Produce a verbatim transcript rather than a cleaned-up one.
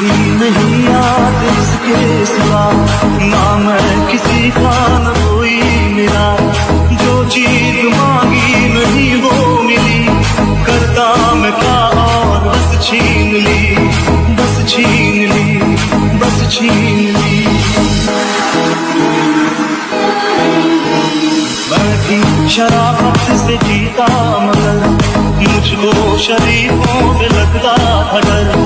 भी नहीं याद इसके सिवा, ना मैं किसी का न कोई मेरा। जो चीज मांगी नहीं वो मिली, करता मैं क्या और बस छीन ली, बस छीन ली, बस छीन ली। मैं भी शराफत से जीता मगर मुझको शरीफों से लगता था डर।